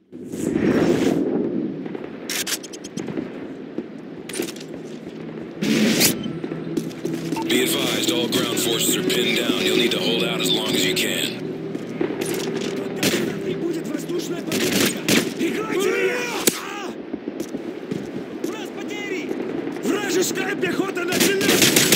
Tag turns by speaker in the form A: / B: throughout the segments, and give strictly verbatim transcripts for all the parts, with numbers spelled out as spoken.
A: Be advised, all ground forces are pinned down. You'll need to hold out as long as you can.
B: Вражеская пехота начинает!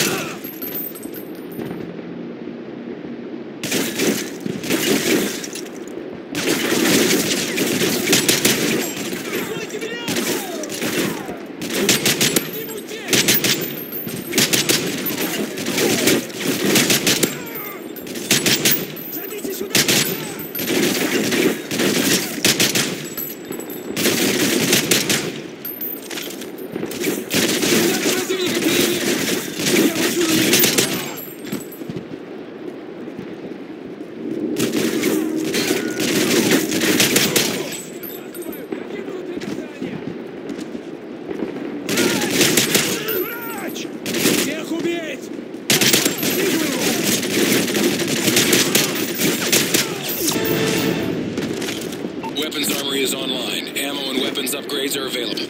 A: Weapons armory is online. Ammo and weapons upgrades are available.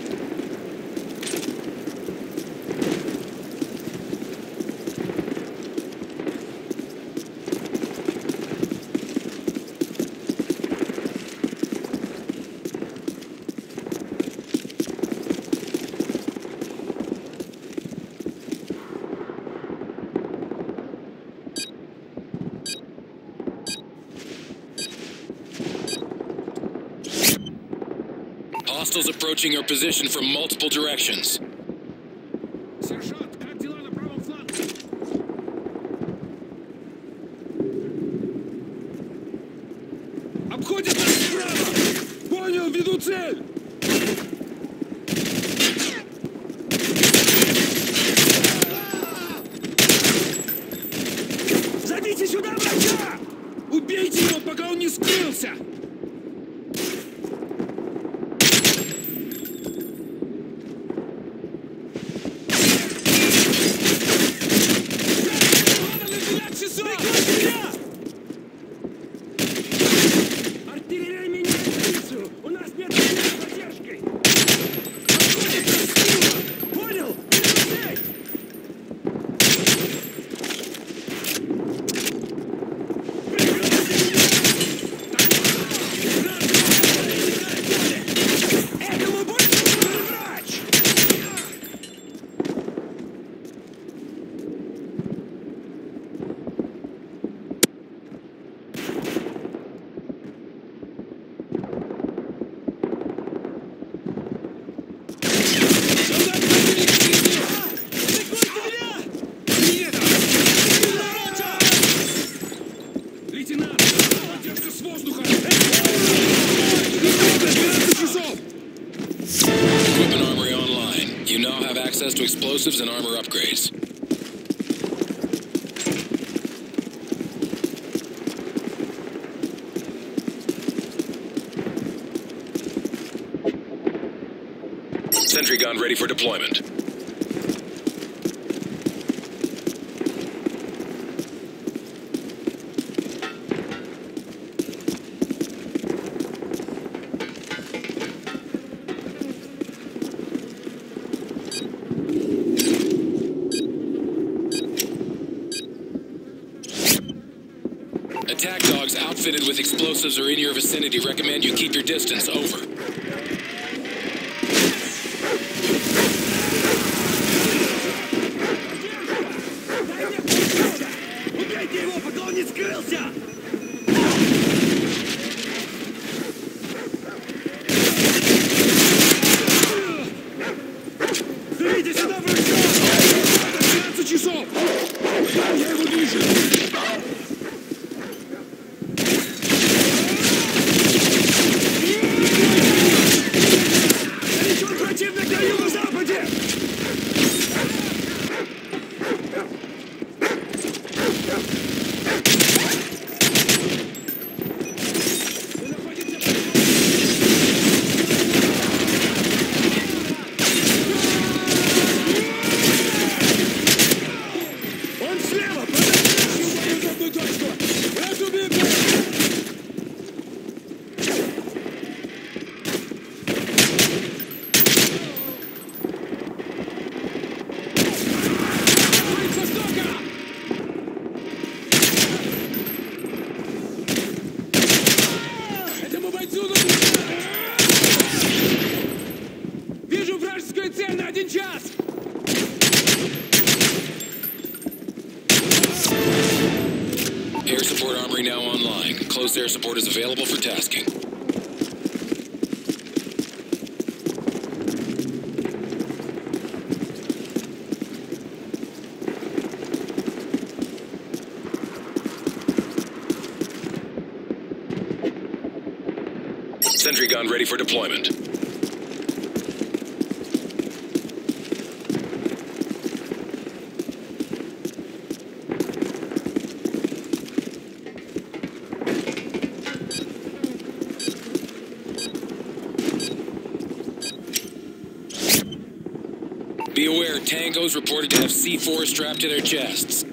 A: Hostiles approaching your position from multiple directions.
B: Сержант, как дела на правом фланге? Обходят нас справа! Понял, веду цель! Зовите сюда врача! Убейте его, пока он не скрылся! Артиллерия меняет позицию! У нас нет времени с задержкой! Отходит нас сила! Понял? Цель! Этому больше нужен врач!
A: Weapon armory online. You now have access to explosives and armor upgrades. Sentry gun ready for deployment. Attack dogs outfitted with explosives are in your vicinity. Recommend you keep your distance. Over.
B: Убейте его, пока он не скрылся! Зовите сюда врача! двенадцать часов! Я его вижу! Прицель на один час!
A: Air support armory now online. Closed air support is available for tasking. Sentry gun ready for deployment. Be aware, Tangos reported to have C four strapped to their chests.